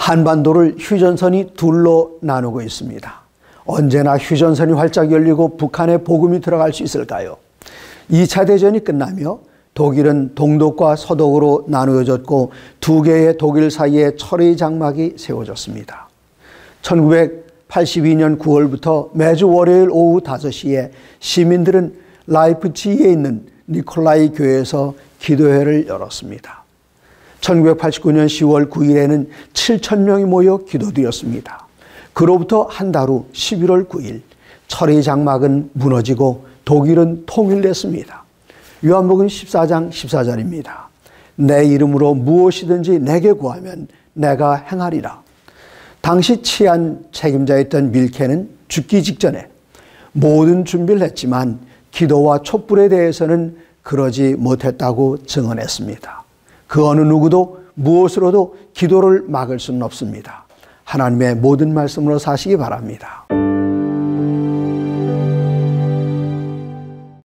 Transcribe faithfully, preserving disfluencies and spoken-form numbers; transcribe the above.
한반도를 휴전선이 둘로 나누고 있습니다. 언제나 휴전선이 활짝 열리고 북한에 복음이 들어갈 수 있을까요? 이 차 대전이 끝나며 독일은 동독과 서독으로 나누어졌고 두 개의 독일 사이에 철의 장막이 세워졌습니다. 천구백팔십이 년 구월부터 매주 월요일 오후 다섯 시에 시민들은 라이프치히에 있는 니콜라이 교회에서 기도회를 열었습니다. 천구백팔십구 년 시월 구일에는 칠천 명이 모여 기도드렸습니다. 그로부터 한 달 후 십일월 구일 철의 장막은 무너지고 독일은 통일됐습니다. 요한복음 십사 장 십사 절입니다. 내 이름으로 무엇이든지 내게 구하면 내가 행하리라. 당시 치안 책임자였던 밀케는 죽기 직전에 모든 준비를 했지만 기도와 촛불에 대해서는 그러지 못했다고 증언했습니다. 그 어느 누구도 무엇으로도 기도를 막을 수는 없습니다. 하나님의 모든 말씀으로 사시기 바랍니다.